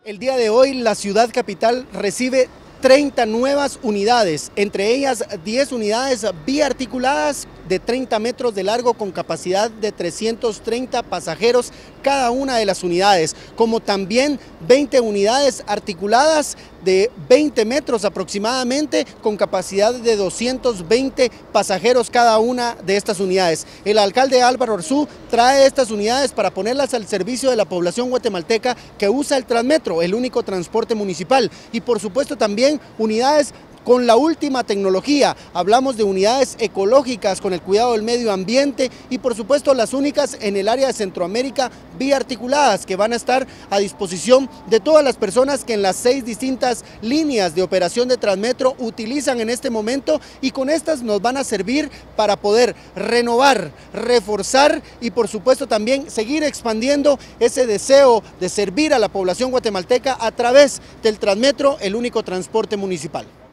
El día de hoy la ciudad capital recibe 30 nuevas unidades, entre ellas 10 unidades biarticuladas de 30 metros de largo con capacidad de 330 pasajeros cada una de las unidades, como también 20 unidades articuladas de 20 metros aproximadamente con capacidad de 220 pasajeros cada una de estas unidades. El alcalde Álvaro Arzú trae estas unidades para ponerlas al servicio de la población guatemalteca que usa el Transmetro, el único transporte municipal, y por supuesto también unidades con la última tecnología. Hablamos de unidades ecológicas con el cuidado del medio ambiente y por supuesto las únicas en el área de Centroamérica biarticuladas que van a estar a disposición de todas las personas que en las 6 distintas líneas de operación de Transmetro utilizan en este momento, y con estas nos van a servir para poder renovar, reforzar y por supuesto también seguir expandiendo ese deseo de servir a la población guatemalteca a través del Transmetro, el único transporte municipal.